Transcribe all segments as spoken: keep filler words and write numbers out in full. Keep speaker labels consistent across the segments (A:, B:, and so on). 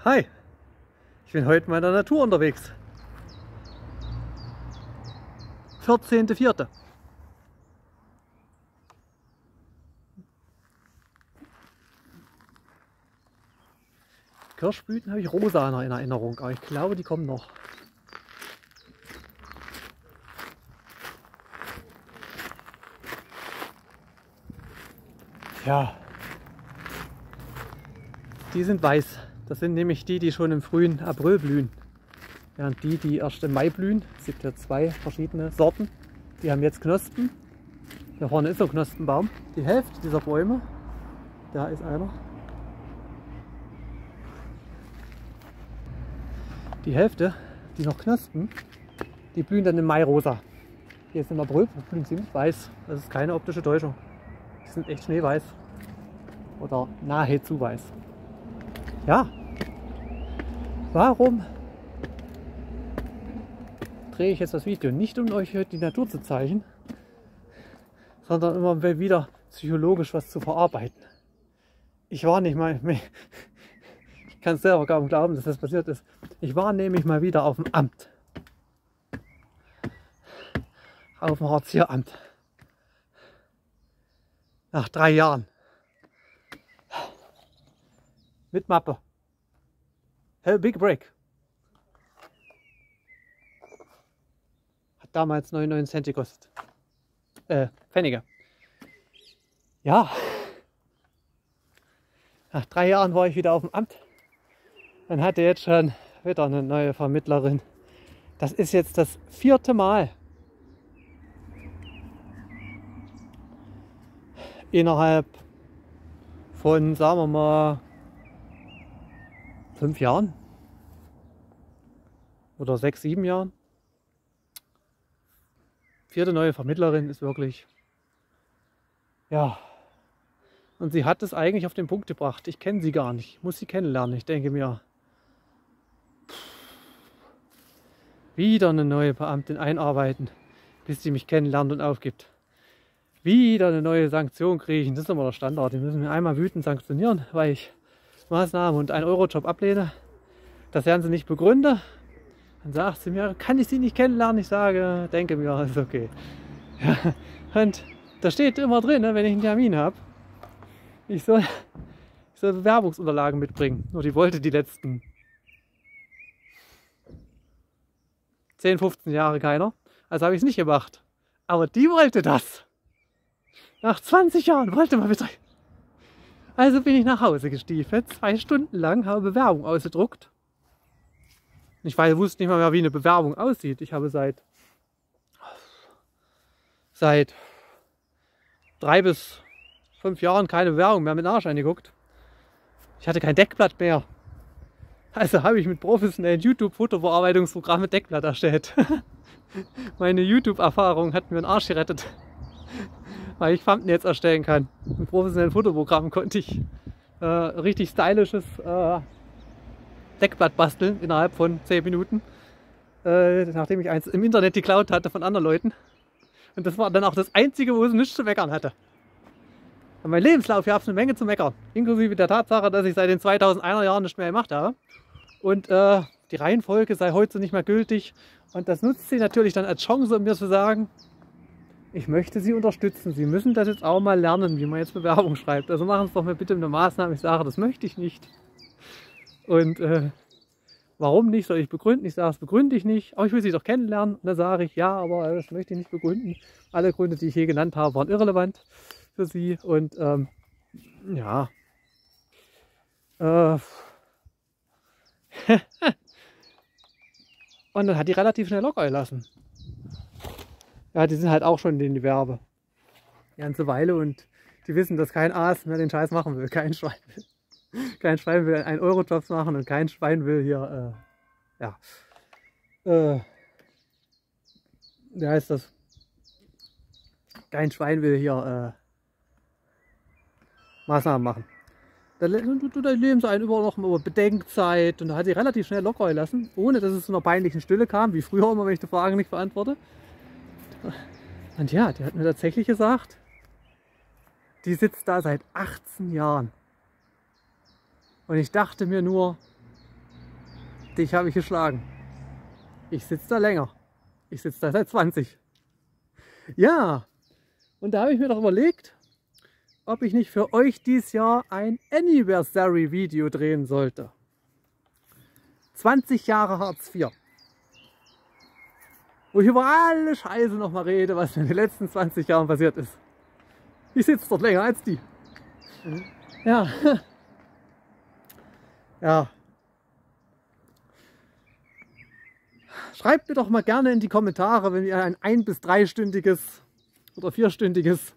A: Hi, ich bin heute mal in der Natur unterwegs. vierzehnter vierter Kirschblüten habe ich rosa in Erinnerung, aber ich glaube, die kommen noch. Ja, die sind weiß. Das sind nämlich die, die schon im frühen April blühen. Während die, die erst im Mai blühen, es gibt ja zwei verschiedene Sorten, die haben jetzt Knospen. Hier vorne ist so ein Knospenbaum. Die Hälfte dieser Bäume, da ist einer. Die Hälfte, die noch knospen, die blühen dann im Mai rosa. Hier ist im April blühen ziemlich weiß. Das ist keine optische Täuschung. Die sind echt schneeweiß. Oder nahezu weiß. Ja. Warum drehe ich jetzt das Video? Nicht um euch die Natur zu zeigen, sondern immer wieder psychologisch was zu verarbeiten. Ich war nicht mal, ich kann es selber kaum glauben, dass das passiert ist. Ich war nämlich mal wieder auf dem Amt. Auf dem Hartz-vier-Amt. Nach drei Jahren. Mit Mappe. Hey, Big Break. Hat damals neunundneunzig Cent gekostet. Äh, Pfennige. Ja. Nach drei Jahren war ich wieder auf dem Amt. Dann hatte jetzt schon wieder eine neue Vermittlerin. Das ist jetzt das vierte Mal. Innerhalb von, sagen wir mal, fünf Jahren oder sechs, sieben Jahren. Vierte neue Vermittlerin ist wirklich, ja, und sie hat es eigentlich auf den Punkt gebracht. Ich kenne sie gar nicht, ich muss sie kennenlernen. Ich denke mir, wieder eine neue Beamtin einarbeiten, bis sie mich kennenlernt und aufgibt. Wieder eine neue Sanktion kriegen, das ist immer der Standard. Die müssen mir einmal wütend sanktionieren, weil ich Maßnahmen und einen Euro-Job ablehne. Das werden sie nicht begründen. Dann sagt sie mir, kann ich sie nicht kennenlernen? Ich sage, denke mir, ist okay. Ja, und da steht immer drin, wenn ich einen Termin habe, ich soll, ich soll Bewerbungsunterlagen mitbringen. Nur die wollte die letzten zehn, fünfzehn Jahre keiner. Also habe ich es nicht gemacht. Aber die wollte das. Nach zwanzig Jahren wollte man bitte. Also bin ich nach Hause gestiefelt, zwei Stunden lang, habe Bewerbung ausgedruckt. Ich weiß, wusste nicht mal mehr, wie eine Bewerbung aussieht. Ich habe seit, seit drei bis fünf Jahren keine Bewerbung mehr mit Arsch angeguckt. Ich hatte kein Deckblatt mehr. Also habe ich mit professionellen YouTube-Fotobearbeitungsprogrammen Deckblatt erstellt. Meine YouTube-Erfahrung hat mir den Arsch gerettet. Weil ich Thumbnails erstellen kann. Mit professionellen Fotoprogrammen konnte ich äh, richtig stylisches äh, Deckblatt basteln innerhalb von zehn Minuten. Äh, nachdem ich eins im Internet geklaut hatte von anderen Leuten. Und das war dann auch das Einzige, wo es nichts zu meckern hatte. Und mein Lebenslauf, hier habe ich eine Menge zu meckern. Inklusive der Tatsache, dass ich seit den zweitausendeiner Jahren nicht mehr gemacht habe. Und äh, die Reihenfolge sei heute nicht mehr gültig. Und das nutzt sie natürlich dann als Chance, um mir zu sagen, ich möchte Sie unterstützen. Sie müssen das jetzt auch mal lernen, wie man jetzt Bewerbung schreibt. Also machen Sie doch mal bitte eine Maßnahme. Ich sage, das möchte ich nicht. Und äh, warum nicht, soll ich begründen? Ich sage, das begründe ich nicht. Aber ich will Sie doch kennenlernen. Und dann sage ich, ja, aber das möchte ich nicht begründen. Alle Gründe, die ich hier genannt habe, waren irrelevant für Sie. Und ähm, ja. Äh, und dann hat die relativ schnell locker gelassen. Ja, die sind halt auch schon in den Gewerbe. Die ganze Weile und die wissen, dass kein Aas mehr den Scheiß machen will. Kein Schwein will. Kein Schwein will einen Euro-Jobs machen und kein Schwein will hier, äh, ja, äh, wie heißt das? Kein Schwein will hier äh, Maßnahmen machen. Da, da, da leben sie einen über noch über Bedenkzeit und da hat sie relativ schnell locker gelassen, ohne dass es zu einer peinlichen Stille kam, wie früher immer, wenn ich die Fragen nicht beantworte. Und ja, die hat mir tatsächlich gesagt, die sitzt da seit achtzehn Jahren. Und ich dachte mir nur, dich habe ich geschlagen. Ich sitze da länger. Ich sitze da seit zwanzig. Ja, und da habe ich mir doch überlegt, ob ich nicht für euch dieses Jahr ein Anniversary-Video drehen sollte. zwanzig Jahre Hartz vier. Wo ich über alle Scheiße nochmal rede, was in den letzten zwanzig Jahren passiert ist. Ich sitze dort länger als die. Mhm. Ja. Ja. Schreibt mir doch mal gerne in die Kommentare, wenn ihr ein ein- bis dreistündiges oder vierstündiges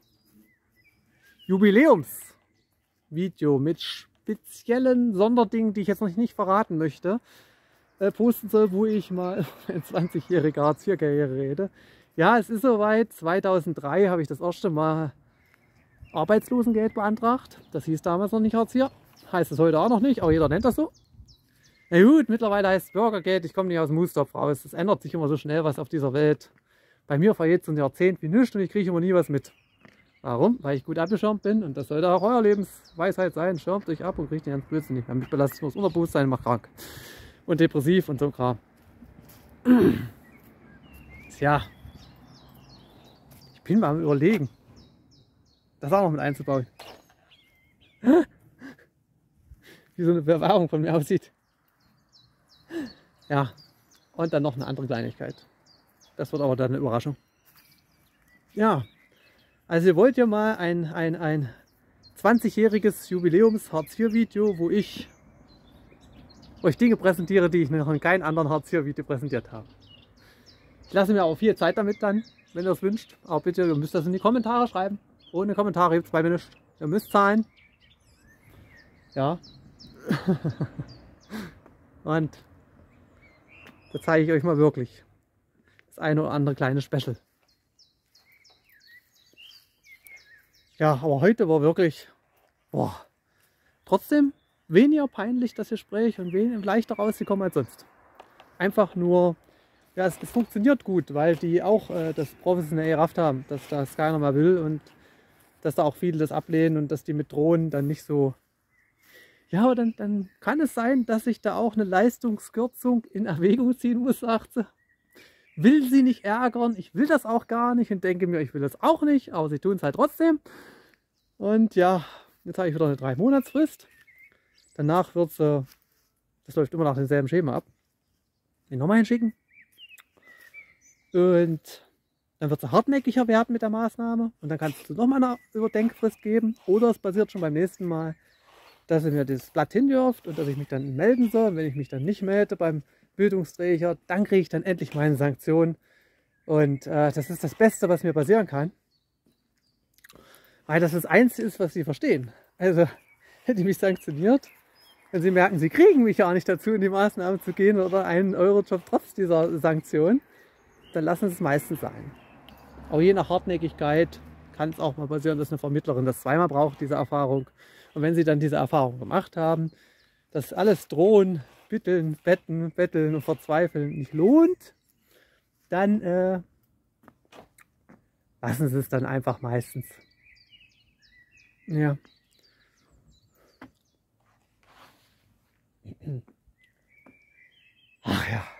A: Jubiläumsvideo mit speziellen Sonderdingen, die ich jetzt noch nicht verraten möchte, äh, posten soll, wo ich mal eine zwanzigjährige Hartz vier Karriere rede. Ja, es ist soweit. zweitausenddrei habe ich das erste Mal Arbeitslosengeld beantragt. Das hieß damals noch nicht Hartz vier. Heißt es heute auch noch nicht, aber jeder nennt das so. Na gut, mittlerweile heißt es Bürgergeld. Ich komme nicht aus dem Mustopf raus. Es ändert sich immer so schnell was auf dieser Welt. Bei mir vergeht so ein Jahrzehnt wie nichts und ich kriege immer nie was mit. Warum? Weil ich gut abgeschirmt bin und das sollte auch euer Lebensweisheit sein. Schirmt euch ab und kriegt den ganzen Blödsinn nicht mehr. Mich belastet nur das Unterbewusstsein und macht krank. Und depressiv und so Kram. Tja. Ich bin mal am Überlegen, das auch noch mit einzubauen. Wie so eine Bewerbung von mir aussieht. Ja, und dann noch eine andere Kleinigkeit. Das wird aber dann eine Überraschung. Ja, also ihr wollt ja mal ein, ein, ein zwanzigjähriges Jubiläums-Hartz vier Video, wo ich euch Dinge präsentiere, die ich noch in keinem anderen Hartz vier Video präsentiert habe. Ich lasse mir auch viel Zeit damit dann, wenn ihr es wünscht. Aber bitte, ihr müsst das in die Kommentare schreiben. Ohne Kommentare gibt es bei mir nichts. Ihr müsst zahlen. Ja. Und da zeige ich euch mal wirklich das eine oder andere kleine Special. Ja, aber heute war wirklich, boah, trotzdem weniger peinlich das Gespräch und weniger leichter rausgekommen als sonst. Einfach nur, ja, es, es funktioniert gut, weil die auch äh, das professionell gerafft haben, dass das keiner mehr will und dass da auch viele das ablehnen und dass die mit Drohnen dann nicht so. Ja, aber dann, dann kann es sein, dass ich da auch eine Leistungskürzung in Erwägung ziehen muss, sagt sie. Will sie nicht ärgern, ich will das auch gar nicht und denke mir, ich will das auch nicht, aber sie tun es halt trotzdem. Und ja, jetzt habe ich wieder eine drei Monatsfrist. Danach wird sie, das läuft immer nach demselben Schema ab, den nochmal hinschicken. Und dann wird sie hartnäckiger werden mit der Maßnahme und dann kannst du nochmal eine Überdenkfrist geben oder es passiert schon beim nächsten Mal, dass ihr mir das Blatt hindürft und dass ich mich dann melden soll. Und wenn ich mich dann nicht melde beim Bildungsträger, dann kriege ich dann endlich meine Sanktion. Und äh, das ist das Beste, was mir passieren kann. Weil das das Einzige ist, was sie verstehen. Also hätte ich mich sanktioniert, wenn sie merken, sie kriegen mich ja nicht dazu, in die Maßnahme zu gehen oder einen Euro-Job trotz dieser Sanktion, dann lassen sie es meistens sein. Aber je nach Hartnäckigkeit kann es auch mal passieren, dass eine Vermittlerin das zweimal braucht, diese Erfahrung. Und wenn sie dann diese Erfahrung gemacht haben, dass alles Drohen, Bitteln, Betten, Betteln und Verzweifeln nicht lohnt, dann äh, lassen sie es dann einfach meistens. Ja. Ach ja.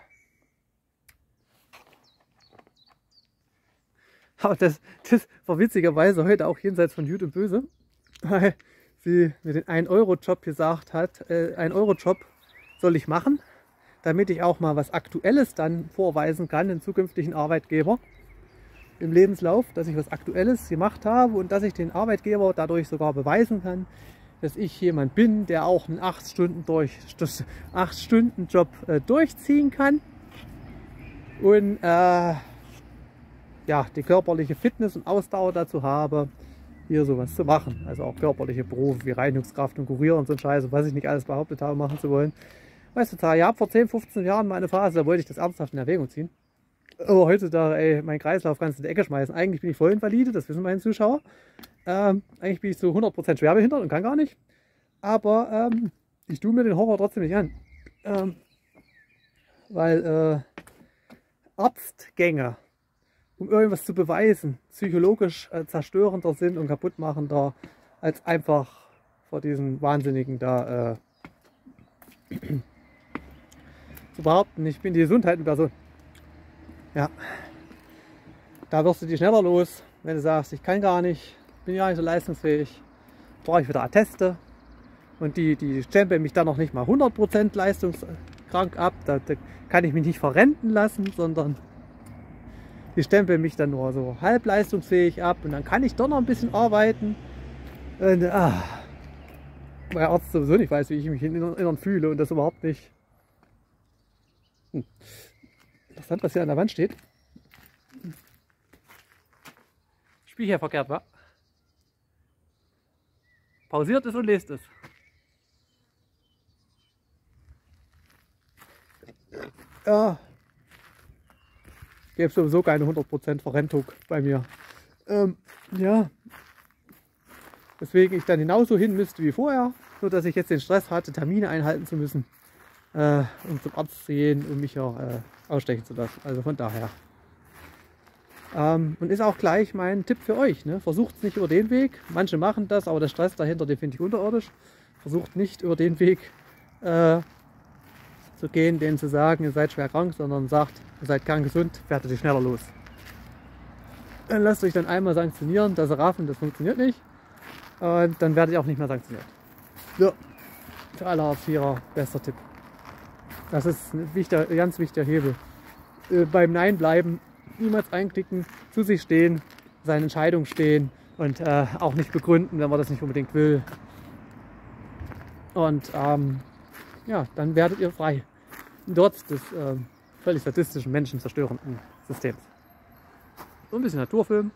A: Aber das, das war witzigerweise heute auch jenseits von Gut und Böse, weil sie mir den ein Euro Job gesagt hat, äh, ein Euro Job soll ich machen, damit ich auch mal was Aktuelles dann vorweisen kann den zukünftigen Arbeitgeber im Lebenslauf, dass ich was Aktuelles gemacht habe und dass ich den Arbeitgeber dadurch sogar beweisen kann, dass ich jemand bin, der auch einen acht Stunden durch, acht Stunden Job äh, durchziehen kann und äh, ja, die körperliche Fitness und Ausdauer dazu habe, hier sowas zu machen. Also auch körperliche Berufe wie Reinigungskraft und Kurier und so ein Scheiß, was ich nicht alles behauptet habe, machen zu wollen. Weißt du, ich habe vor zehn, fünfzehn Jahren mal eine Phase, da wollte ich das ernsthaft in Erwägung ziehen. Aber heutzutage, ey, mein Kreislauf kannst du in die Ecke schmeißen. Eigentlich bin ich Vollinvalide, das wissen meine Zuschauer. Ähm, eigentlich bin ich zu hundert Prozent schwerbehindert und kann gar nicht. Aber ähm, ich tue mir den Horror trotzdem nicht an. Ähm, weil äh, Arztgänge, um irgendwas zu beweisen, psychologisch äh, zerstörender sind und kaputtmachender, als einfach vor diesen Wahnsinnigen da äh, zu behaupten, ich bin die Gesundheitenperson. Ja. Da wirst du die schneller los, wenn du sagst, ich kann gar nicht, bin gar nicht so leistungsfähig, brauche ich wieder Atteste. Und die, die stempeln mich dann noch nicht mal hundert Prozent leistungskrank ab. Da, da kann ich mich nicht verrenten lassen, sondern die stempeln mich dann nur so halb leistungsfähig ab. Und dann kann ich doch noch ein bisschen arbeiten. Und, ah, weil der Arzt sowieso nicht weiß, wie ich mich im Inneren fühle und das überhaupt nicht. Hm. Interessant, was hier an der Wand steht. Spiel hier verkehrt, wa? Pausiert es und lest es. Ja, gäbe sowieso keine hundert Prozent Verrentung bei mir. Ähm, ja, deswegen ich dann genauso hin müsste wie vorher, nur dass ich jetzt den Stress hatte, Termine einhalten zu müssen, äh, um zum Arzt zu gehen, um mich ja äh, ausstechen zu lassen. Also von daher. Ähm, und ist auch gleich mein Tipp für euch. Ne? Versucht es nicht über den Weg. Manche machen das, aber der Stress dahinter, den finde ich unterirdisch. Versucht nicht über den Weg äh, zu gehen, denen zu sagen, ihr seid schwer krank, sondern sagt, ihr seid kerngesund, werdet ihr schneller los. Dann lasst euch dann einmal sanktionieren, dass ihr raffen, das funktioniert nicht. Und dann werdet ihr auch nicht mehr sanktioniert. Ja, für alle Hartz-Vierer bester Tipp. Das ist ein, wichtiger, ein ganz wichtiger Hebel. Äh, beim Nein bleiben, niemals einklicken, zu sich stehen, seine Entscheidung stehen und äh, auch nicht begründen, wenn man das nicht unbedingt will. Und ähm, ja, dann werdet ihr frei. Trotz des äh, völlig sadistischen, menschenzerstörenden Systems. So ein bisschen Naturfilm.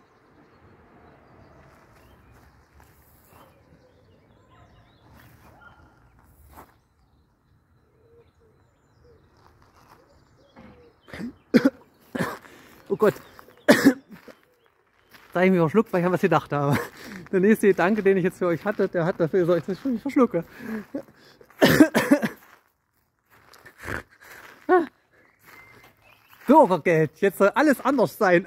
A: Oh Gott. Da habe ich mich verschluckt, weil ich an was gedacht habe. Der nächste Gedanke, den ich jetzt für euch hatte, der hat dafür gesorgt, dass ich mich verschlucke. Bürgergeld, jetzt soll alles anders sein.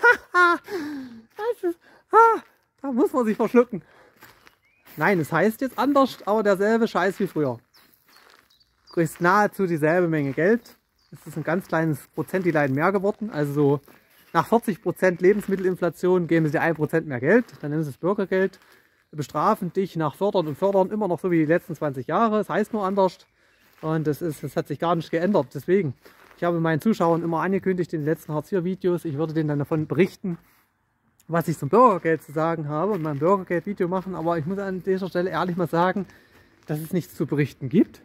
A: Das ist, ah, da muss man sich verschlucken. Nein, es heißt jetzt anders, aber derselbe Scheiß wie früher. Du kriegst nahezu dieselbe Menge Geld. Es ist ein ganz kleines Prozentilein mehr geworden. Also so nach vierzig Prozent Lebensmittelinflation geben sie dir ein Prozent mehr Geld. Dann nennen sie es Bürgergeld. Bestrafen dich nach Fördern und Fördern immer noch so wie die letzten zwanzig Jahre. Es heißt nur anders. Und das, ist, das hat sich gar nicht geändert. Deswegen, ich habe meinen Zuschauern immer angekündigt in den letzten Hartz-vier-Videos, ich würde denen dann davon berichten, was ich zum Bürgergeld zu sagen habe und mein Bürgergeld-Video machen. Aber ich muss an dieser Stelle ehrlich mal sagen, dass es nichts zu berichten gibt.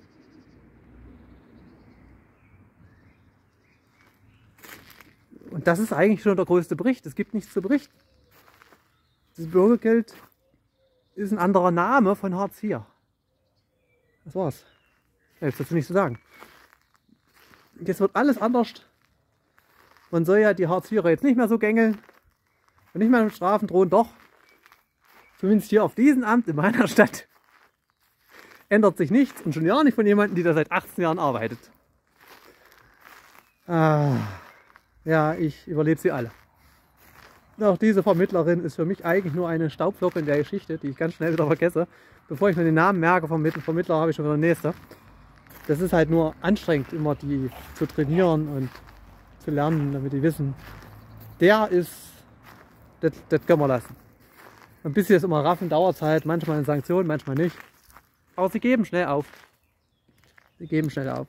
A: Und das ist eigentlich schon der größte Bericht. Es gibt nichts zu berichten. Das Bürgergeld ist ein anderer Name von Hartz vier. Das war's. Ja, jetzt dazu nichts zu sagen. Jetzt wird alles anders. Man soll ja die Hartz-Vierer jetzt nicht mehr so gängeln und nicht mehr mit Strafen drohen. Doch, zumindest hier auf diesem Amt in meiner Stadt ändert sich nichts und schon ja nicht von jemandem, die da seit achtzehn Jahren arbeitet. Ah, ja, ich überlebe sie alle. Auch diese Vermittlerin ist für mich eigentlich nur eine Staubflocke in der Geschichte, die ich ganz schnell wieder vergesse. Bevor ich mir den Namen merke vom Vermittler, habe ich schon wieder den nächsten. Das ist halt nur anstrengend, immer die zu trainieren und zu lernen, damit die wissen, der ist, das, das können wir lassen. Und bis sie es immer raffen, dauert es halt, manchmal eine Sanktion, manchmal nicht. Aber sie geben schnell auf. Sie geben schnell auf.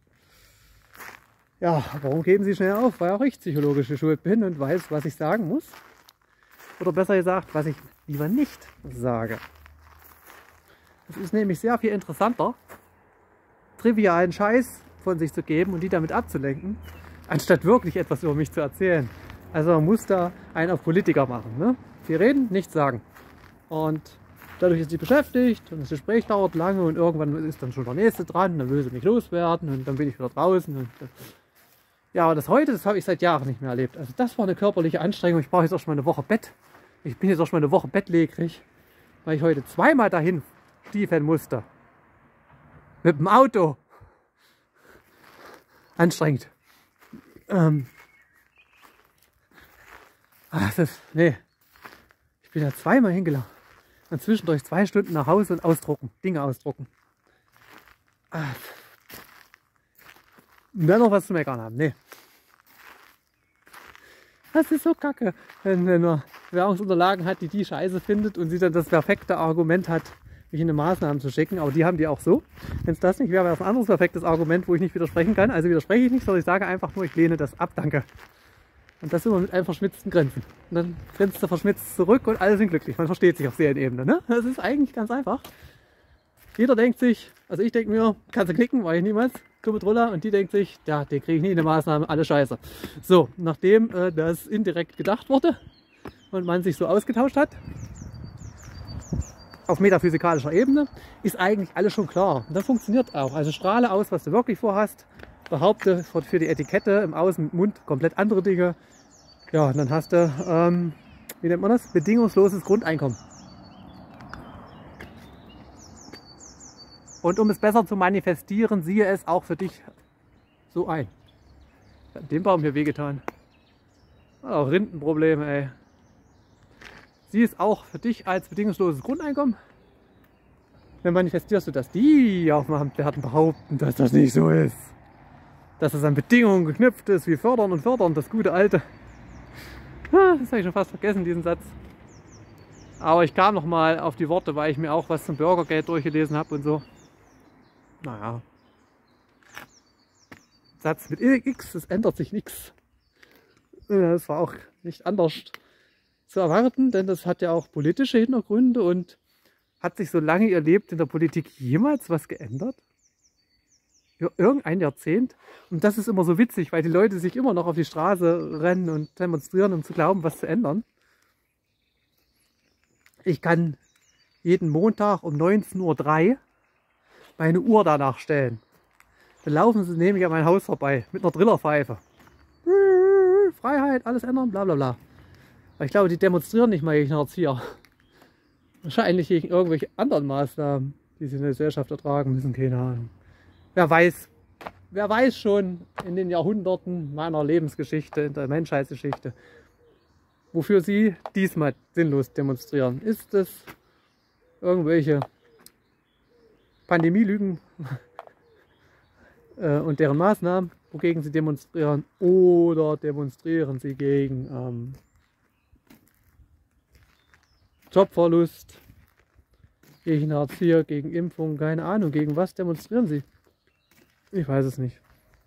A: Ja, warum geben sie schnell auf? Weil auch ich psychologisch geschult bin und weiß, was ich sagen muss. Oder besser gesagt, was ich lieber nicht sage. Es ist nämlich sehr viel interessanter, trivialen Scheiß von sich zu geben und die damit abzulenken, anstatt wirklich etwas über mich zu erzählen. Also man muss da einen auf Politiker machen. Ne? Sie reden, nichts sagen. Und dadurch ist sie beschäftigt und das Gespräch dauert lange und irgendwann ist dann schon der Nächste dran, dann will sie mich loswerden und dann bin ich wieder draußen. Und ja, aber das heute, das habe ich seit Jahren nicht mehr erlebt. Also das war eine körperliche Anstrengung. Ich brauche jetzt auch schon mal eine Woche Bett. Ich bin jetzt auch schon mal eine Woche bettlägerig, weil ich heute zweimal dahin stiefeln musste. Mit dem Auto. Anstrengend. Ähm. Ach, das, nee. Ich bin da zweimal hingelaufen. Und zwischendurch zwei Stunden nach Hause und ausdrucken. Dinge ausdrucken. Ach. Und dann noch was zu meckern haben. Nee. Das ist so kacke, wenn, wenn man Währungsunterlagen hat, die die scheiße findet und sie dann das perfekte Argument hat, mich in eine Maßnahmen zu schicken. Aber die haben die auch so. Wenn es das nicht wäre, wäre es ein anderes perfektes Argument, wo ich nicht widersprechen kann. Also widerspreche ich nicht, sondern ich sage einfach nur, ich lehne das ab, danke. Und das immer mit einem verschmitzten Grinsen. Und dann grinst du verschmitzt zurück und alle sind glücklich. Man versteht sich auf Seelenebene. Ne? Das ist eigentlich ganz einfach. Jeder denkt sich, also ich denke mir, kannst du klicken, war ich niemals, Klubbetruller, und die denkt sich, ja, den kriege ich nie in eine Maßnahme, alle scheiße. So, nachdem äh, das indirekt gedacht wurde und man sich so ausgetauscht hat, auf metaphysikalischer Ebene, ist eigentlich alles schon klar. Und das funktioniert auch. Also strahle aus, was du wirklich vorhast, behaupte für die Etikette im Außen mit Mund komplett andere Dinge. Ja, und dann hast du, ähm, wie nennt man das? Bedingungsloses Grundeinkommen. Und um es besser zu manifestieren, siehe es auch für dich so ein. Hat dem Baum hier wehgetan. Auch Rindenprobleme, ey. Sieh es auch für dich als bedingungsloses Grundeinkommen. Dann manifestierst du, dass die Aufmachen werden behaupten, dass das nicht so ist. Dass es an Bedingungen geknüpft ist, wie fördern und fördern, das gute alte. Ah, das habe ich schon fast vergessen, diesen Satz. Aber ich kam noch mal auf die Worte, weil ich mir auch was zum Bürgergeld durchgelesen habe und so. Naja. Satz mit X, es ändert sich nichts. Das war auch nicht anders zu erwarten, denn das hat ja auch politische Hintergründe. Und hat sich so lange ihr lebt in der Politik jemals was geändert? Über irgendein Jahrzehnt? Und das ist immer so witzig, weil die Leute sich immer noch auf die Straße rennen und demonstrieren, um zu glauben, was zu ändern. Ich kann jeden Montag um neunzehn Uhr drei meine Uhr danach stellen. Dann laufen sie nämlich an mein Haus vorbei mit einer Drillerpfeife. Freiheit, alles ändern, bla bla bla. Aber ich glaube, die demonstrieren nicht mal gegen den Erzieher. Wahrscheinlich gegen irgendwelche anderen Maßnahmen, die sie in der Gesellschaft ertragen müssen, keine Ahnung. Wer weiß, wer weiß schon in den Jahrhunderten meiner Lebensgeschichte, in der Menschheitsgeschichte, wofür sie diesmal sinnlos demonstrieren. Ist es irgendwelche Pandemielügen äh, und deren Maßnahmen, wogegen sie demonstrieren, oder demonstrieren sie gegen ähm, Jobverlust, gegen Erzieher, gegen Impfung, keine Ahnung, gegen was demonstrieren sie? Ich weiß es nicht.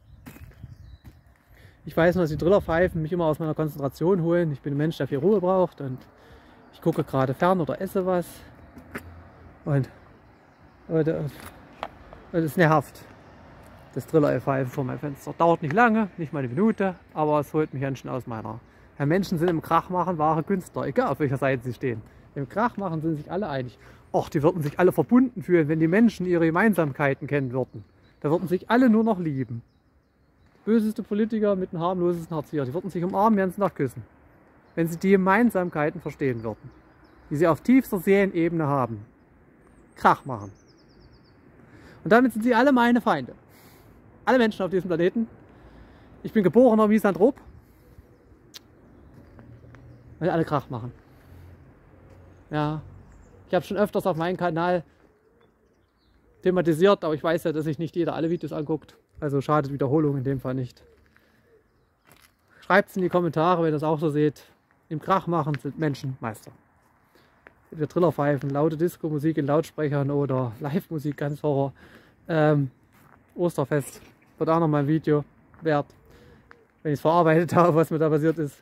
A: Ich weiß nur, dass die Drillerpfeifen mich immer aus meiner Konzentration holen. Ich bin ein Mensch, der viel Ruhe braucht und ich gucke gerade fern oder esse was. Und, und, und es nervt, das Drillerpfeifen vor meinem Fenster. Dauert nicht lange, nicht mal eine Minute, aber es holt mich ganz schön aus meiner. Ja, Menschen sind im Krachmachen wahre Künstler, egal auf welcher Seite sie stehen. Im Krachmachen sind sich alle einig. Och, die würden sich alle verbunden fühlen, wenn die Menschen ihre Gemeinsamkeiten kennen würden. Da würden sich alle nur noch lieben. Böseste Politiker mit dem harmlosesten Erzieher, die würden sich umarmen, ganz nach küssen. Wenn sie die Gemeinsamkeiten verstehen würden, die sie auf tiefster Seelenebene haben. Krach machen. Und damit sind sie alle meine Feinde. Alle Menschen auf diesem Planeten. Ich bin geborener Misanthrop. Weil alle Krach machen. Ja, ich habe schon öfters auf meinem Kanal thematisiert, aber ich weiß ja, dass sich nicht jeder alle Videos anguckt. Also schadet Wiederholung in dem Fall nicht. Schreibt es in die Kommentare, wenn ihr das auch so seht. Im Krach machen sind Menschen Meister. Wir Trillerpfeifen, laute Disco-Musik in Lautsprechern oder Live-Musik, ganz Horror. Ähm, Osterfest wird auch noch mal ein Video wert, wenn ich es verarbeitet habe, was mir da passiert ist.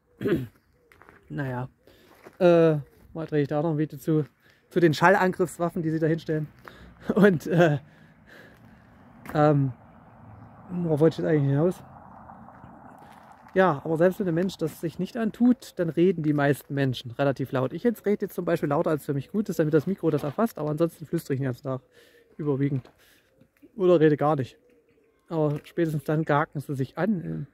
A: Naja, äh, mal drehe ich da noch ein Video zu, zu den Schallangriffswaffen, die sie da hinstellen. Und, äh, ähm, worauf wollte ich jetzt eigentlich hinaus? Ja, aber selbst wenn der Mensch das sich nicht antut, dann reden die meisten Menschen relativ laut. Ich jetzt rede jetzt zum Beispiel lauter, als für mich gut ist, damit das Mikro das erfasst, aber ansonsten flüstere ich den ganzen Tag überwiegend. Oder rede gar nicht. Aber spätestens dann gaken sie sich an.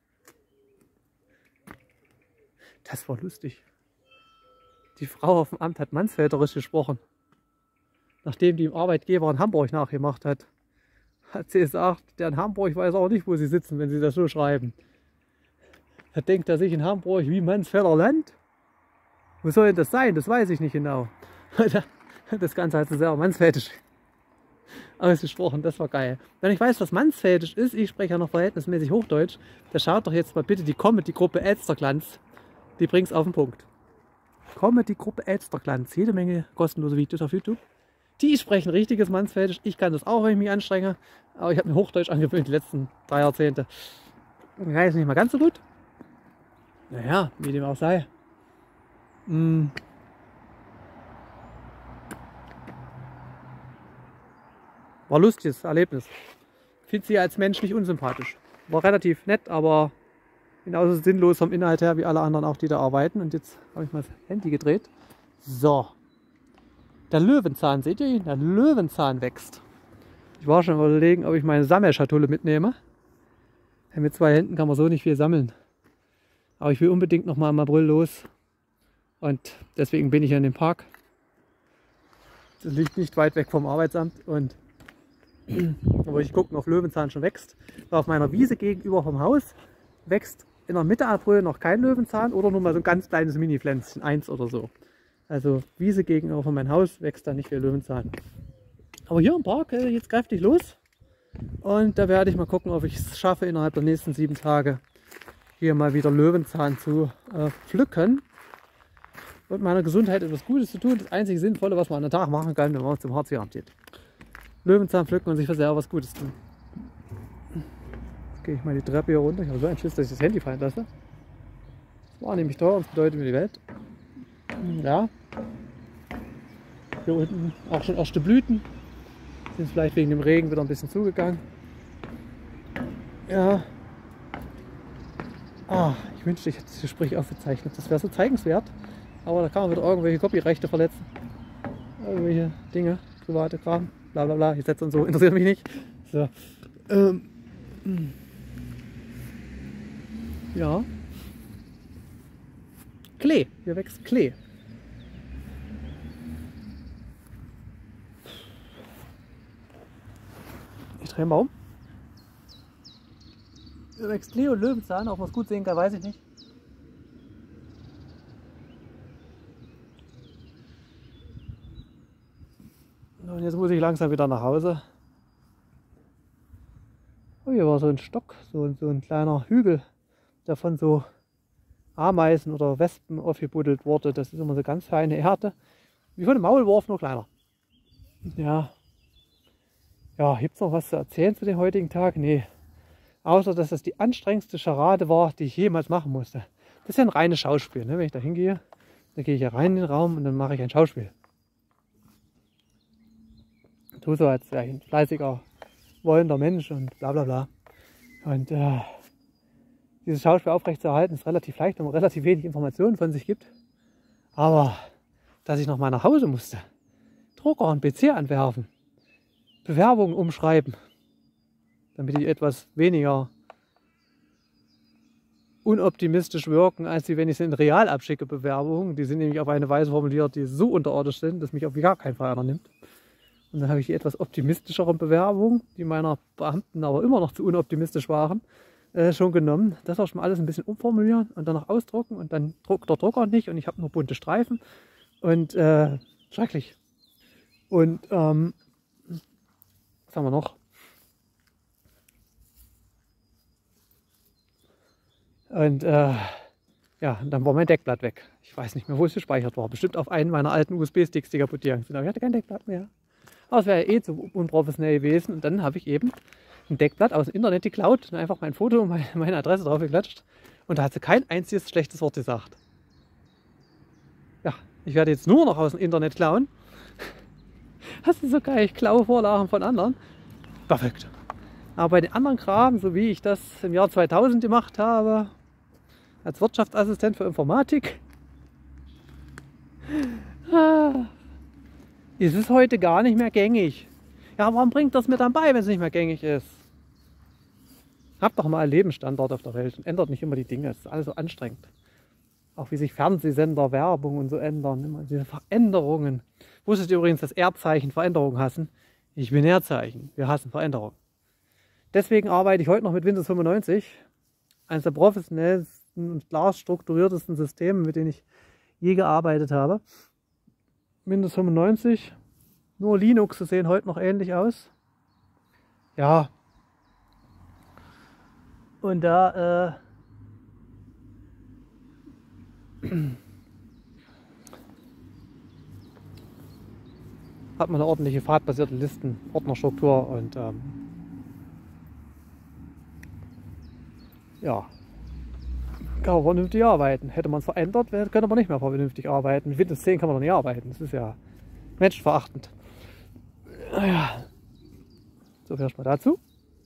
A: Das war lustig. Die Frau auf dem Amt hat mannsväterisch gesprochen. Nachdem die im Arbeitgeber in Hamburg nachgemacht hat, hat sie gesagt, der in Hamburg weiß auch nicht, wo sie sitzen, wenn sie das so schreiben. Da denkt er sich in Hamburg wie Mannsfelder Land. Wo soll denn das sein? Das weiß ich nicht genau. Das Ganze hat sie selber mannsfetisch. ausgesprochen. Das war geil. Wenn ich weiß, was Mannsfetisch ist, ich spreche ja noch verhältnismäßig Hochdeutsch, da schaut doch jetzt mal bitte die Comedy-Gruppe Elsterglanz. Die bringt's auf den Punkt. Comedy-Gruppe Elsterglanz. Jede Menge kostenlose Videos auf YouTube. Die sprechen richtiges Mannsfetisch. Ich kann das auch, wenn ich mich anstrenge. Aber ich habe mir Hochdeutsch angewöhnt die letzten drei Jahrzehnte. Ich kann es nicht mal ganz so gut. Naja, wie dem auch sei. Hm. War lustiges Erlebnis. Ich finde sie als Mensch nicht unsympathisch. War relativ nett, aber genauso sinnlos vom Inhalt her wie alle anderen auch, die da arbeiten. Und jetzt habe ich mal das Handy gedreht. So. Der Löwenzahn, seht ihr ihn? Der Löwenzahn wächst. Ich war schon überlegen, ob ich meine Sammelschatulle mitnehme. Denn mit zwei Händen kann man so nicht viel sammeln. Aber ich will unbedingt noch mal im April los. Und deswegen bin ich in dem Park. Das liegt nicht weit weg vom Arbeitsamt. Und aber ich gucke, ob Löwenzahn schon wächst. Auf meiner Wiese gegenüber vom Haus wächst in der Mitte April noch kein Löwenzahn oder nur mal so ein ganz kleines Mini-Pflänzchen, eins oder so. Also Wiese gegenüber von meinem Haus wächst da nicht viel Löwenzahn. Aber hier im Park äh, jetzt kräftig los. Und da werde ich mal gucken, ob ich es schaffe, innerhalb der nächsten sieben Tage hier mal wieder Löwenzahn zu äh, pflücken. Und meiner Gesundheit etwas Gutes zu tun. Das einzige Sinnvolle, was man an den Tag machen kann, wenn man zum Hartz-IV-Amt geht. Löwenzahn pflücken und sich für selber was Gutes tun. Jetzt gehe ich mal die Treppe hier runter. Ich habe so einen Schiss, dass ich das Handy fallen lasse. Das war nämlich teuer und das bedeutet mir die Welt. Ja. Hier unten auch schon erste Blüten. Sind vielleicht wegen dem Regen wieder ein bisschen zugegangen. Ja. Ah, ich wünschte, ich hätte das Gespräch aufgezeichnet. Das wäre so zeigenswert. Aber da kann man wieder irgendwelche Copyrechte verletzen. Irgendwelche Dinge, private Kram, bla bla bla. Gesetze und so, interessiert mich nicht. So. Ähm. Ja. Klee, hier wächst Klee. Ich drehe mal um. Hier wächst Klee und Löwenzahn, ob man es gut sehen kann, weiß ich nicht. Und jetzt muss ich langsam wieder nach Hause. Oh, hier war so ein Stock, so, so ein kleiner Hügel, der von so Ameisen oder Wespen aufgebuddelt wurde. Das ist immer so ganz feine Erde. Wie von einem Maulwurf, nur kleiner. Ja. Ja, gibt es noch was zu erzählen zu dem heutigen Tag? Nee. Außer, dass das die anstrengendste Scharade war, die ich jemals machen musste. Das ist ja ein reines Schauspiel. Ne? Wenn ich da hingehe, dann gehe ich ja rein in den Raum und dann mache ich ein Schauspiel. Ich tue so, als wäre ich ein fleißiger, wollender Mensch und bla bla bla. Und äh, dieses Schauspiel aufrechtzuerhalten ist relativ leicht, wenn man relativ wenig Informationen von sich gibt. Aber dass ich noch mal nach Hause musste, Drucker und P C anwerfen, Bewerbungen umschreiben, damit die etwas weniger unoptimistisch wirken, als die, wenn ich sie in real abschicke, Bewerbungen. Die sind nämlich auf eine Weise formuliert, die so unterirdisch sind, dass mich auf gar keinen Fall einer nimmt. Und dann habe ich die etwas optimistischeren Bewerbungen, die meiner Beamten aber immer noch zu unoptimistisch waren, äh, schon genommen. Das auch schon mal alles ein bisschen umformulieren und dann noch ausdrucken und dann druckt der Drucker nicht und ich habe nur bunte Streifen und äh, schrecklich. Und ähm, was haben wir noch? Und äh, ja, dann war mein Deckblatt weg. Ich weiß nicht mehr, wo es gespeichert war. Bestimmt auf einen meiner alten U S B-Sticks, die kaputt gegangen sind. Aber ich hatte kein Deckblatt mehr. Aber es wäre ja eh zu unprofessionell gewesen. Und dann habe ich eben ein Deckblatt aus dem Internet geklaut und einfach mein Foto und meine Adresse drauf geklatscht. Und da hat sie kein einziges schlechtes Wort gesagt. Ja, ich werde jetzt nur noch aus dem Internet klauen. Das ist so geil, ich klaue Vorlagen von anderen. Perfekt. Aber bei den anderen Kram, so wie ich das im Jahr zweitausend gemacht habe, als Wirtschaftsassistent für Informatik, ah, ist es heute gar nicht mehr gängig. Ja, warum bringt das mir dann bei, wenn es nicht mehr gängig ist? Habt doch mal einen Lebensstandard auf der Welt und ändert nicht immer die Dinge. Es ist alles so anstrengend. Auch wie sich Fernsehsender, Werbung und so ändern. Immer diese Veränderungen. Wusstet ihr übrigens, dass Erdzeichen Veränderungen hassen? Ich bin Erdzeichen. Wir hassen Veränderungen. Deswegen arbeite ich heute noch mit Windows fünfundneunzig. Eines der professionellsten und klar strukturiertesten Systeme, mit denen ich je gearbeitet habe. Windows fünfundneunzig. Nur Linux sehen heute noch ähnlich aus. Ja. Und da äh, hat man eine ordentliche pfadbasierte Listen, Ordnerstruktur und ähm, ja, kann man vernünftig arbeiten. Hätte man es verändert, könnte man nicht mehr vernünftig arbeiten. Mit Windows zehn kann man doch nicht arbeiten. Das ist ja menschenverachtend. Naja, so viel erstmal dazu.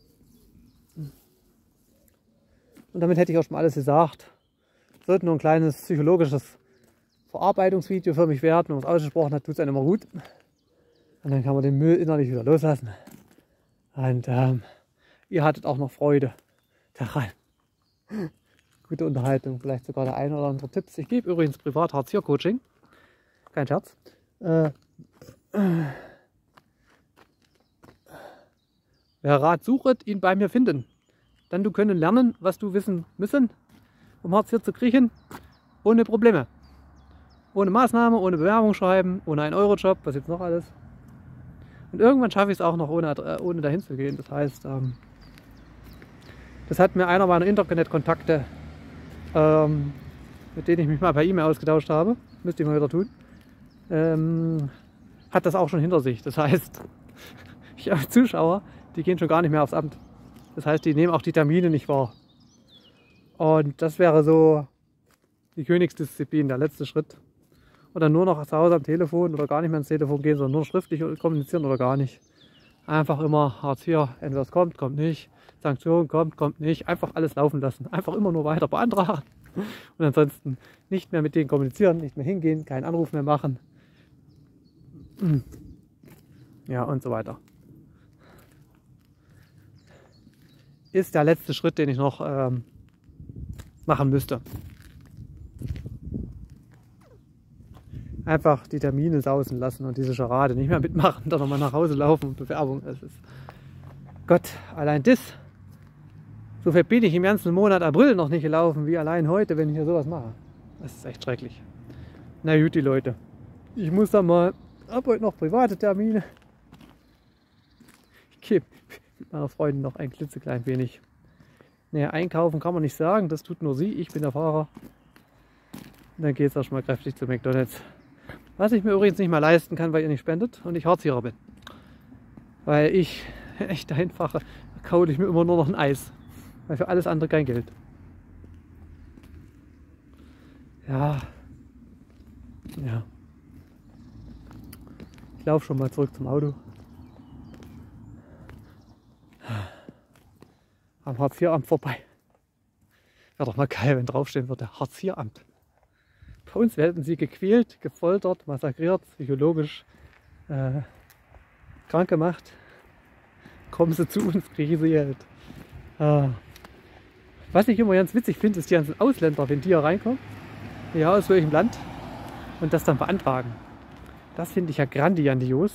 A: Und damit hätte ich auch schon mal alles gesagt. Sollte nur ein kleines psychologisches Verarbeitungsvideo für mich werden. Wenn man es ausgesprochen hat, tut es einem immer gut. Und dann kann man den Müll innerlich wieder loslassen. Und ähm, ihr hattet auch noch Freude daran. Gute Unterhaltung, vielleicht sogar der eine oder andere Tipps. Ich gebe übrigens privat Hartz-vier-Coaching. Kein Scherz. Äh, äh, wer Rat sucht, ihn bei mir finden. Dann du können lernen, was du wissen müssen, um Hartz vier zu kriegen, ohne Probleme. Ohne Maßnahme, ohne Bewerbung schreiben, ohne einen Euro-Job, was jetzt noch alles. Und irgendwann schaffe ich es auch noch, ohne, ohne dahin zu gehen. Das heißt, ähm, das hat mir einer meiner Internetkontakte, ähm, mit denen ich mich mal per E-Mail ausgetauscht habe, müsste ich mal wieder tun, ähm, hat das auch schon hinter sich. Das heißt, ich habe Zuschauer, die gehen schon gar nicht mehr aufs Amt. Das heißt, die nehmen auch die Termine nicht wahr. Und das wäre so die Königsdisziplin, der letzte Schritt. Oder nur noch zu Hause am Telefon oder gar nicht mehr ins Telefon gehen, sondern nur schriftlich kommunizieren oder gar nicht. Einfach immer Hartz vier, entweder es kommt, kommt nicht, Sanktionen kommt, kommt nicht. Einfach alles laufen lassen. Einfach immer nur weiter beantragen. Und ansonsten nicht mehr mit denen kommunizieren, nicht mehr hingehen, keinen Anruf mehr machen. Ja, und so weiter. Ist der letzte Schritt, den ich noch ähm, machen müsste. Einfach die Termine sausen lassen und diese Scharade nicht mehr mitmachen, dann nochmal nach Hause laufen und Bewerbung. Es ist Gott, allein das. So viel bin ich im ganzen Monat April noch nicht gelaufen, wie allein heute, wenn ich hier sowas mache. Das ist echt schrecklich. Na gut, die Leute. Ich muss dann mal, hab heute noch private Termine. Ich gebe mit meiner Freundin noch ein klitzeklein wenig. Naja, einkaufen kann man nicht sagen, das tut nur sie, ich bin der Fahrer. Und dann geht es auch schon mal kräftig zu McDonald's. Was ich mir übrigens nicht mal leisten kann, weil ihr nicht spendet und ich Hartz-Vierer bin. Weil ich echt dahin fahre, kaue ich mir immer nur noch ein Eis. Weil für alles andere kein Geld. Ja. Ja. Ich laufe schon mal zurück zum Auto. Am Hartz vier Amt vorbei. Wäre doch mal geil, wenn draufstehen würde, Hartz vier Amt. Bei uns werden sie gequält, gefoltert, massakriert, psychologisch äh, krank gemacht. Kommen sie zu uns, kriegen sie Geld. Äh, was ich immer ganz witzig finde, ist die ganzen Ausländer, wenn die hier reinkommen, ja, aus welchem Land, und das dann beantragen. Das finde ich ja grandios.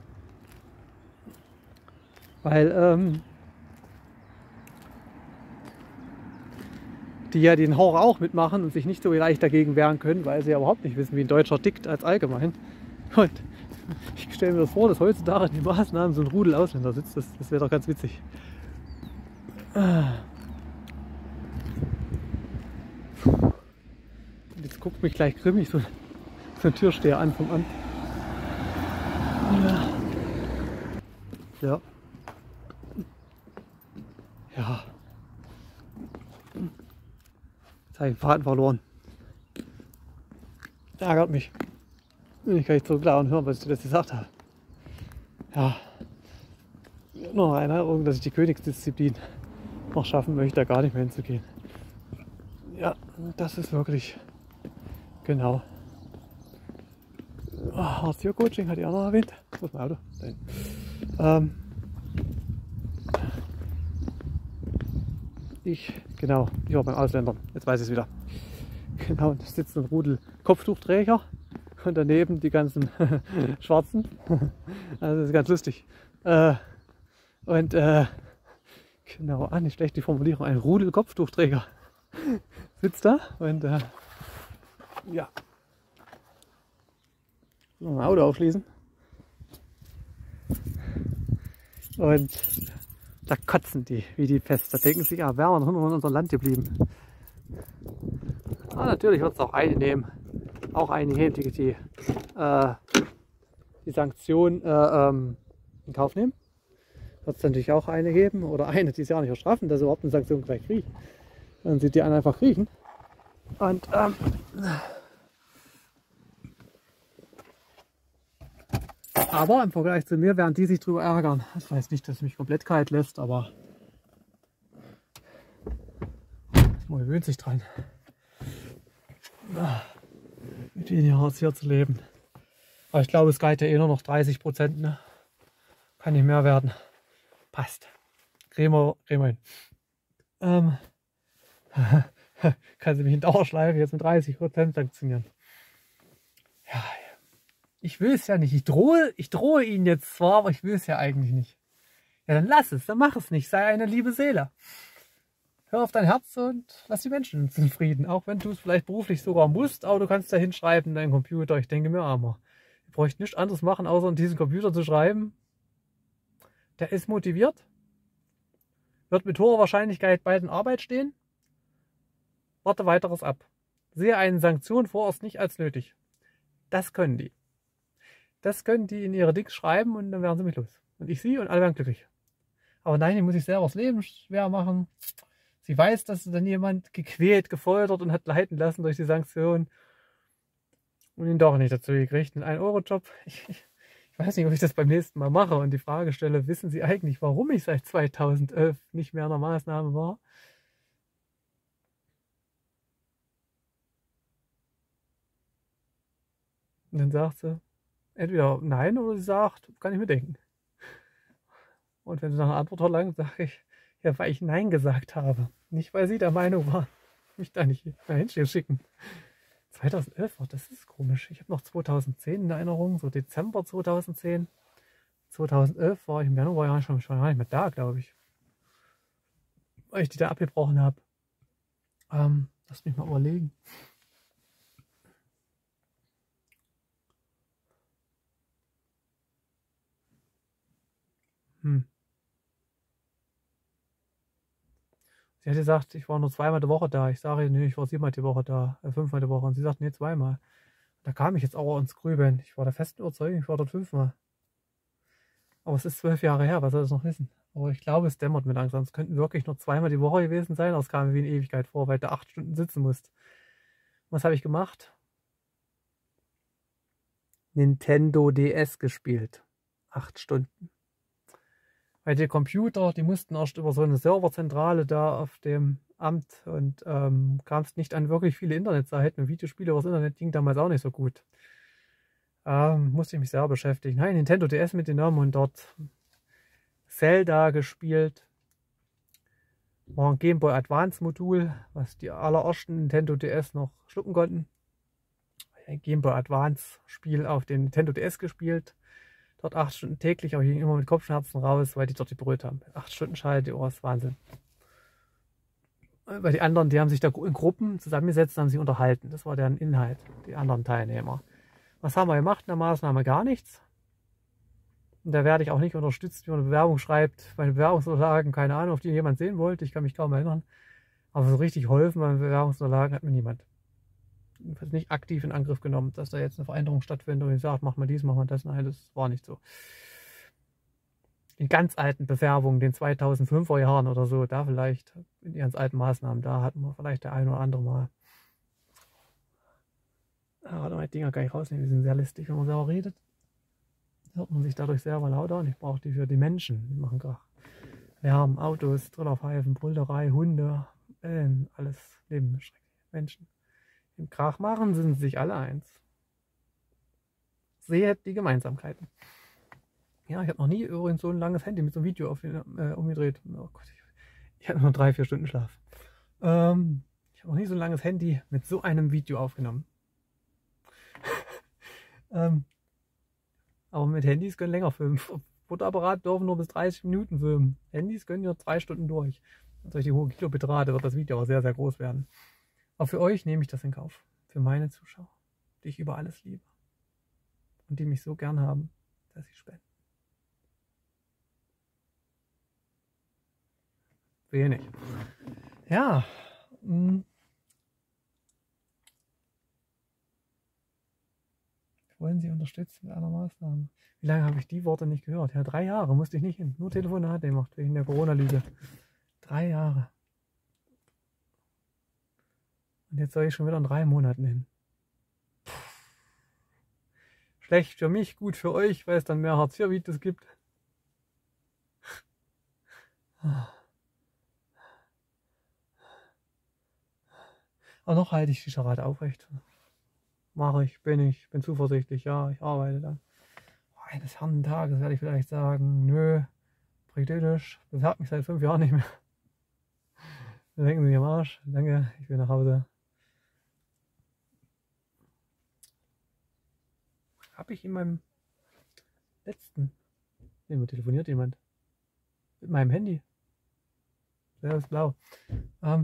A: Weil ähm, die ja den Horror auch mitmachen und sich nicht so leicht dagegen wehren können, weil sie ja überhaupt nicht wissen, wie ein Deutscher tickt als allgemein. Und ich stelle mir das vor, dass heutzutage in den Maßnahmen so ein Rudel Ausländer sitzt. Das, das wäre doch ganz witzig. Und jetzt guckt mich gleich grimmig so, so ein Türsteher an vom Amt. Ja. Ja. Jetzt habe ich den Faden verloren. Ärgert mich. Ich kann nicht so klar und hören, was ich das gesagt habe. Ja. Nur eine Erinnerung, dass ich die Königsdisziplin noch schaffen möchte, da gar nicht mehr hinzugehen. Ja, das ist wirklich genau. Oh, Hartz vier Coaching hat ich auch noch erwähnt. Wo ist mein Auto? Ähm, ich, genau, ich war beim Ausländern. Jetzt weiß ich es wieder. Genau, da sitzt ein Rudel Kopftuchträger und daneben die ganzen Schwarzen. Also das ist ganz lustig. Äh, und äh, genau, ah, nicht schlecht die Formulierung, ein Rudel Kopftuchträger sitzt da und äh, ja. Noch ein Auto aufschließen. Und Da kotzen die, wie die Pest. Da denken sie, ja, wären wir noch in unserem Land geblieben. Aber natürlich wird es auch eine nehmen. Auch einige, die die, äh, die Sanktion äh, ähm, in Kauf nehmen. Wird es natürlich auch eine geben. Oder eine, die es ja nicht erstrafen, dass sie überhaupt eine Sanktion gleich kriegen. Dann sie die einfach kriechen. Und ähm, aber im Vergleich zu mir werden die sich drüber ärgern. Das heißt nicht, dass es mich komplett kalt lässt, aber man gewöhnt sich dran, mit weniger Hartz hier zu leben. Aber ich glaube, es geht ja eh nur noch dreißig Prozent. Ne? Kann nicht mehr werden. Passt. Kriegen wir, kriegen wir hin. Ähm, kann sie mich in Dauerschleife jetzt mit dreißig Prozent sanktionieren. Ja, ich will es ja nicht. Ich drohe, ich drohe Ihnen jetzt zwar, aber ich will es ja eigentlich nicht. Ja, dann lass es, dann mach es nicht. Sei eine liebe Seele. Hör auf dein Herz und lass die Menschen in Frieden. Auch wenn du es vielleicht beruflich sogar musst, aber du kannst da hinschreiben, dein Computer. Ich denke mir aber, ihr bräucht nichts anderes machen, außer in diesen Computer zu schreiben. Der ist motiviert, wird mit hoher Wahrscheinlichkeit bald in Arbeit stehen. Warte weiteres ab. Sehe eine Sanktion vorerst nicht als nötig. Das können die. Das können die in ihre Dicks schreiben und dann werden sie mich los. Und ich sie und alle werden glücklich. Aber nein, die muss ich selber das Leben schwer machen. Sie weiß, dass dann jemand gequält, gefoltert und hat leiten lassen durch die Sanktion und ihn doch nicht dazu gekriegt. Einen ein Euro Job. Ich, ich, ich weiß nicht, ob ich das beim nächsten Mal mache und die Frage stelle, wissen Sie eigentlich, warum ich seit zweitausendelf nicht mehr in der Maßnahme war? Und dann sagt sie, entweder nein oder sie sagt, kann ich mir denken. Und wenn sie nach einer Antwort verlangt, sage ich, ja, weil ich Nein gesagt habe. Nicht, weil sie der Meinung war, mich da nicht dahin schicken. zweitausendelf, oh, das ist komisch. Ich habe noch zweitausendzehn in Erinnerung, so Dezember zweitausendzehn. zweitausendelf war ich im Januar ja schon, schon gar nicht mehr da, glaube ich. Weil ich die da abgebrochen habe. Ähm, lass mich mal überlegen. Hm. Sie hat gesagt, ich war nur zweimal die Woche da. Ich sage, nee, ich war siebenmal die Woche da, äh, fünfmal die Woche. Und sie sagt, nee, zweimal. Da kam ich jetzt aber ins Grübeln. Ich war der festen Überzeugung, ich war dort fünfmal. Aber es ist zwölf Jahre her, was soll das noch wissen? Aber ich glaube, es dämmert mir langsam. Es könnten wirklich nur zweimal die Woche gewesen sein, aber es kam mir wie eine Ewigkeit vor, weil du acht Stunden sitzen musst. Was habe ich gemacht? Nintendo D S gespielt. Acht Stunden. Weil die Computer, die mussten erst über so eine Serverzentrale da auf dem Amt und ähm, kamst nicht an wirklich viele Internetseiten und Videospiele über das Internet ging damals auch nicht so gut. Ähm, musste ich mich selber beschäftigen. Nein, Nintendo D S mitgenommen und dort Zelda gespielt. War ein Game Boy Advance Modul, was die allerersten Nintendo D S noch schlucken konnten. Ein Game Boy Advance Spiel auf den Nintendo D S gespielt. Dort acht Stunden täglich, aber ich ging immer mit Kopfschmerzen raus, weil die dort die Bröte haben. Acht Stunden Schalte, oh, das ist Wahnsinn. Weil die anderen, die haben sich da in Gruppen zusammengesetzt und haben sich unterhalten. Das war deren Inhalt, die anderen Teilnehmer. Was haben wir gemacht in der Maßnahme? Gar nichts. Und da werde ich auch nicht unterstützt, wie man eine Bewerbung schreibt. Meine Bewerbungsunterlagen, keine Ahnung, auf die jemand sehen wollte. Ich kann mich kaum erinnern. Aber so richtig geholfen bei Bewerbungsunterlagen hat mir niemand. Jedenfalls nicht aktiv in Angriff genommen, dass da jetzt eine Veränderung stattfindet und ich sage, mach mal dies, mach mal das. Nein, das war nicht so. In ganz alten Bewerbungen, den zweitausendfünfer Jahren oder so, da vielleicht, in ganz alten Maßnahmen, da hatten wir vielleicht der ein oder andere Mal. Aber da die Dinger kann ich rausnehmen, die sind sehr listig, wenn man selber redet. Hört man sich dadurch selber lauter und ich brauche die für die Menschen, die machen Krach. Lärm, Autos, Trillerpfeifen, Brüllerei, Hunde, Wellen, alles Leben, Menschen. Im Krach machen sind sich alle eins. Seht die Gemeinsamkeiten. Ja, ich habe noch nie übrigens so ein langes Handy mit so einem Video auf, äh, umgedreht. Oh Gott, ich, ich hatte nur drei, vier Stunden Schlaf. Ähm, ich habe noch nie so ein langes Handy mit so einem Video aufgenommen. ähm, aber mit Handys können länger filmen. Fotoapparat dürfen nur bis dreißig Minuten filmen. Handys können ja zwei Stunden durch. Durch die hohe Kilobitrate wird das Video auch sehr, sehr groß werden. Aber für euch nehme ich das in Kauf. Für meine Zuschauer, die ich über alles liebe. Und die mich so gern haben, dass sie spenden. wenig. Ja. Mh. Wollen Sie unterstützen mit einer Maßnahme? Wie lange habe ich die Worte nicht gehört? Ja, drei Jahre musste ich nicht hin. Nur Telefonate gemacht wegen der Corona-Lüge. Drei Jahre. Und jetzt soll ich schon wieder in drei Monaten hin. Puh. Schlecht für mich, gut für euch, weil es dann mehr Hartz vier Videos gibt. Aber noch halte ich die Charade aufrecht. Mache ich, bin ich, bin zuversichtlich, ja, ich arbeite dann. Eines harten Tages werde ich vielleicht sagen, nö, britisch, bewerbt mich seit fünf Jahren nicht mehr. Dann denken Sie am Arsch, danke, ich will nach Hause. Habe ich in meinem letzten, ne, telefoniert jemand, mit meinem Handy. Der ist blau. Ähm,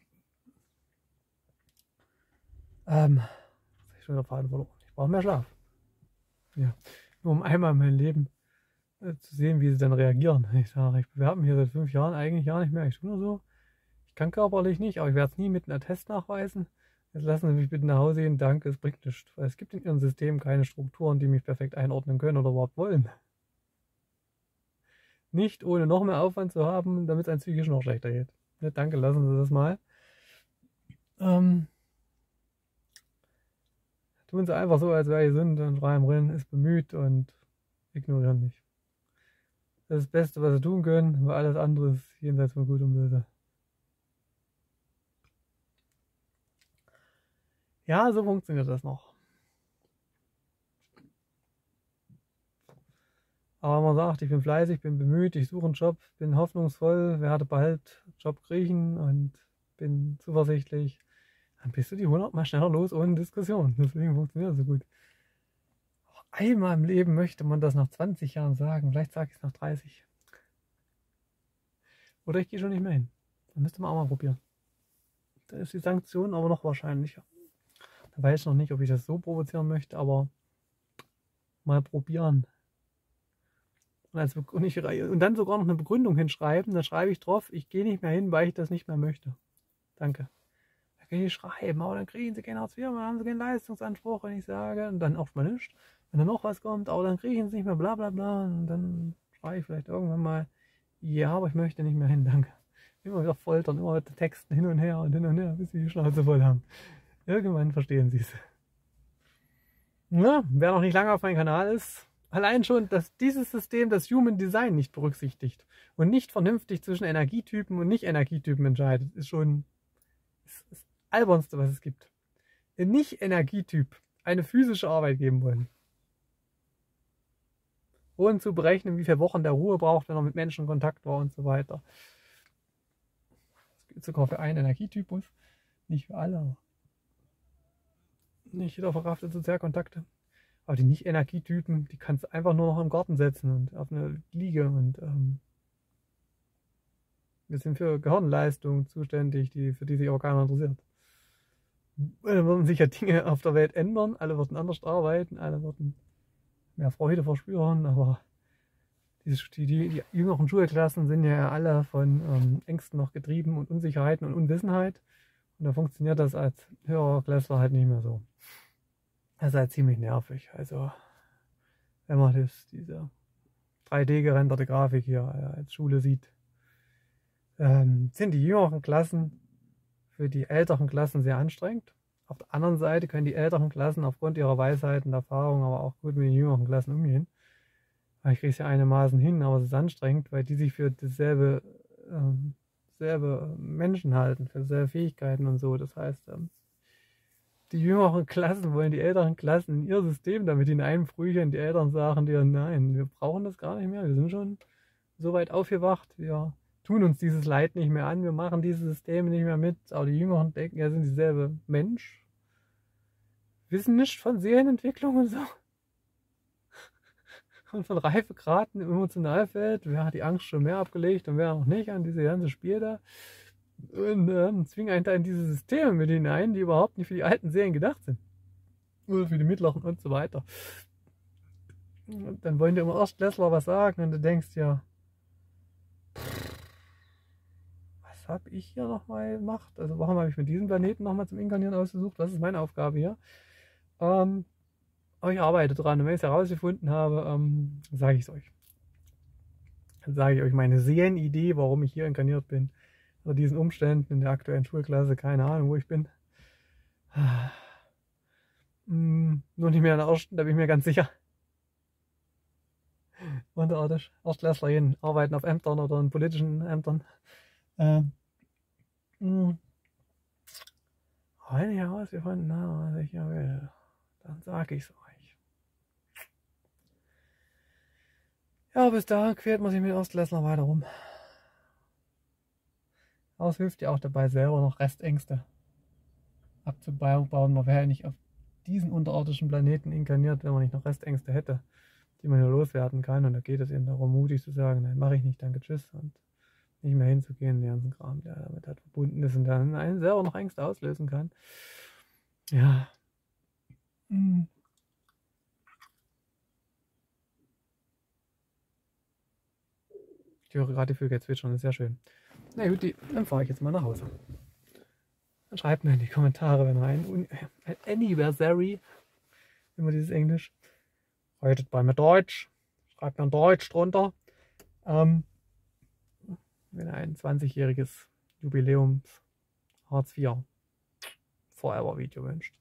A: ähm, ich schon wieder Faden verloren. Ich brauche mehr Schlaf. Ja, nur um einmal in meinem Leben äh, zu sehen, wie sie dann reagieren. Ich sage, ich bewerbe mich hier seit fünf Jahren eigentlich gar nicht mehr. Ich tue nur so. Ich kann körperlich nicht, aber ich werde es nie mit einem Attest nachweisen. Jetzt lassen Sie mich bitte nach Hause gehen. Danke, es bringt nichts. Weil es gibt in Ihrem System keine Strukturen, die mich perfekt einordnen können oder überhaupt wollen. Nicht ohne noch mehr Aufwand zu haben, damit es einem psychisch noch schlechter geht. Ja, danke, lassen Sie das mal. Ähm, tun Sie einfach so, als wäre ich Sünde und schreiben rein, ist bemüht und ignorieren mich. Das ist das Beste, was Sie tun können, weil alles andere ist jenseits von Gut und Böse. Ja, so funktioniert das noch. Aber man sagt, ich bin fleißig, bin bemüht, ich suche einen Job, bin hoffnungsvoll, werde bald Job kriegen und bin zuversichtlich. Dann bist du die hundert Mal schneller los ohne Diskussion. Deswegen funktioniert das so gut. Auch einmal im Leben möchte man das nach zwanzig Jahren sagen. Vielleicht sage ich es nach dreißig. Oder ich gehe schon nicht mehr hin. Dann müsste man auch mal probieren. Da ist die Sanktion aber noch wahrscheinlicher. Da weiß ich noch nicht, ob ich das so provozieren möchte, aber mal probieren. Und, als und, ich, und dann sogar noch eine Begründung hinschreiben. Dann schreibe ich drauf, ich gehe nicht mehr hin, weil ich das nicht mehr möchte. Danke. Da kann ich schreiben, aber dann kriegen Sie kein Hartz vier, dann haben Sie keinen Leistungsanspruch, wenn ich sage. Und dann oft mal nichts. Wenn dann noch was kommt, aber dann kriegen Sie nicht mehr, bla bla bla. Und dann schreibe ich vielleicht irgendwann mal, ja, aber ich möchte nicht mehr hin, danke. Immer wieder foltern, immer wieder Texten hin und her und hin und her, bis Sie die Schnauze voll haben. Irgendwann verstehen Sie es. Ja, wer noch nicht lange auf meinem Kanal ist, allein schon, dass dieses System das Human Design nicht berücksichtigt und nicht vernünftig zwischen Energietypen und Nicht-Energietypen entscheidet, ist schon ist das Albernste, was es gibt. Ein Nicht-Energietyp eine physische Arbeit geben wollen. Ohne zu berechnen, wie viele Wochen der Ruhe braucht, wenn er mit Menschen in Kontakt war und so weiter. Das gilt sogar für einen Energietypus, nicht für alle. Nicht jeder verkraftet Sozialkontakte. Aber die Nicht-Energietypen, die kannst du einfach nur noch im Garten setzen und auf eine Liege. Und ähm, wir sind für Gehirnleistung zuständig, die, für die sich aber keiner interessiert. Dann würden sich ja Dinge auf der Welt ändern, alle würden anders arbeiten, alle würden mehr Freude verspüren, aber die, die, die jüngeren Schulklassen sind ja alle von ähm, Ängsten noch getrieben und Unsicherheiten und Unwissenheit. Und da funktioniert das als Hörerklässler halt nicht mehr so. Das ist halt ziemlich nervig. Also, wenn man das, diese drei D gerenderte Grafik hier als Schule sieht, ähm, sind die jüngeren Klassen für die älteren Klassen sehr anstrengend. Auf der anderen Seite können die älteren Klassen aufgrund ihrer Weisheiten und Erfahrung aber auch gut mit den jüngeren Klassen umgehen. Ich kriege es ja einigermaßen hin, aber es ist anstrengend, weil die sich für dasselbe ähm, selbe Menschen halten, für selbe Fähigkeiten und so. Das heißt, ähm, die jüngeren Klassen wollen die älteren Klassen in ihr System damit hineinprügeln. Die Eltern sagen dir, nein, wir brauchen das gar nicht mehr. Wir sind schon so weit aufgewacht. Wir tun uns dieses Leid nicht mehr an. Wir machen diese Systeme nicht mehr mit. Aber die Jüngeren denken, ja, sind dieselbe Mensch. Wissen nicht von Seelenentwicklung und so. Und von Reifegraden im Emotionalfeld. Wer hat die Angst schon mehr abgelegt und wer noch nicht an diese ganze Spiel da. Und ähm, zwingen einen da in diese Systeme mit hinein, die überhaupt nicht für die alten Serien gedacht sind. Oder für die mittleren und so weiter. Und dann wollen die immer Erstklässler was sagen und du denkst ja, was habe ich hier nochmal gemacht? Also warum habe ich mir diesen Planeten nochmal zum Inkarnieren ausgesucht? Was ist meine Aufgabe hier? Ähm, aber ich arbeite dran und wenn ich es herausgefunden habe, ähm, sage ich es euch. Dann sage ich euch meine Seelenidee, warum ich hier inkarniert bin. Unter diesen Umständen in der aktuellen Schulklasse, keine Ahnung, wo ich bin. Hm, nur nicht mehr in der ersten, da bin ich mir ganz sicher. Unterirdisch. Erstklässler hin, arbeiten auf Ämtern oder in politischen Ämtern. Ähm, mh. Wenn ich herausgefunden habe, was ich hier will, dann sage ich es euch. Ja, bis dahin quält man sich mit Erstklässlern weiter rum. Aber es hilft ja auch dabei, selber noch Restängste abzubauen. Man wäre ja nicht auf diesen unterirdischen Planeten inkarniert, wenn man nicht noch Restängste hätte, die man hier loswerden kann. Und da geht es eben darum, mutig zu sagen, nein, mache ich nicht, danke, tschüss. Und nicht mehr hinzugehen, den ganzen Kram, der damit halt verbunden ist und dann einen selber noch Ängste auslösen kann. Ja. Hm. Ich höre gerade die Vögel zwitschern, das ist sehr schön. Na gut, dann fahre ich jetzt mal nach Hause. Dann schreibt mir in die Kommentare, wenn ihr ein, ein Anniversary, immer dieses Englisch, redet bei mir Deutsch, schreibt mir ein Deutsch drunter. Ähm, wenn ihr ein zwanzigjähriges Jubiläums Hartz vier Forever Video wünscht.